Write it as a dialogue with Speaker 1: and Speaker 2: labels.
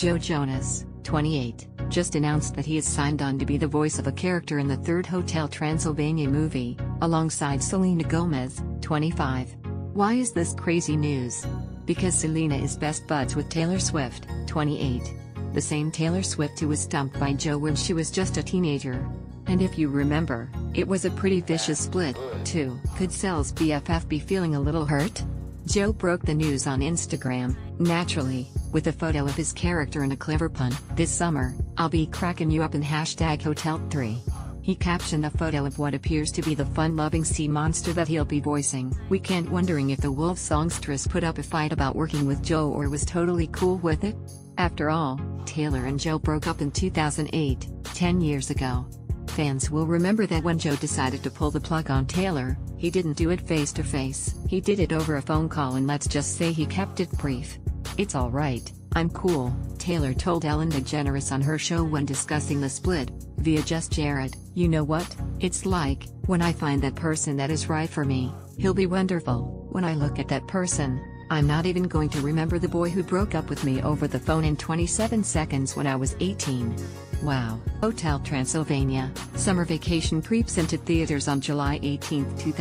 Speaker 1: Joe Jonas, 28, just announced that he is signed on to be the voice of a character in the third Hotel Transylvania movie, alongside Selena Gomez, 25. Why is this crazy news? Because Selena is best buds with Taylor Swift, 28. The same Taylor Swift who was stumped by Joe when she was just a teenager. And if you remember, it was a pretty vicious split, too. Could Sel's BFF be feeling a little hurt? Joe broke the news on Instagram, naturally, with a photo of his character and a clever pun. "This summer, I'll be cracking you up in #Hotel3. He captioned a photo of what appears to be the fun-loving sea monster that he'll be voicing. We can't wondering if the Wolf songstress put up a fight about working with Joe or was totally cool with it. After all, Taylor and Joe broke up in 2008, 10 years ago. Fans will remember that when Joe decided to pull the plug on Taylor, he didn't do it face to face. He did it over a phone call, and let's just say he kept it brief. "It's alright, I'm cool," Taylor told Ellen DeGeneres on her show when discussing the split, via Just Jared. "You know what, it's like, when I find that person that is right for me, he'll be wonderful. When I look at that person, I'm not even going to remember the boy who broke up with me over the phone in 27 seconds when I was 18. Wow." Hotel Transylvania, summer vacation creeps into theaters on July 18, 2000.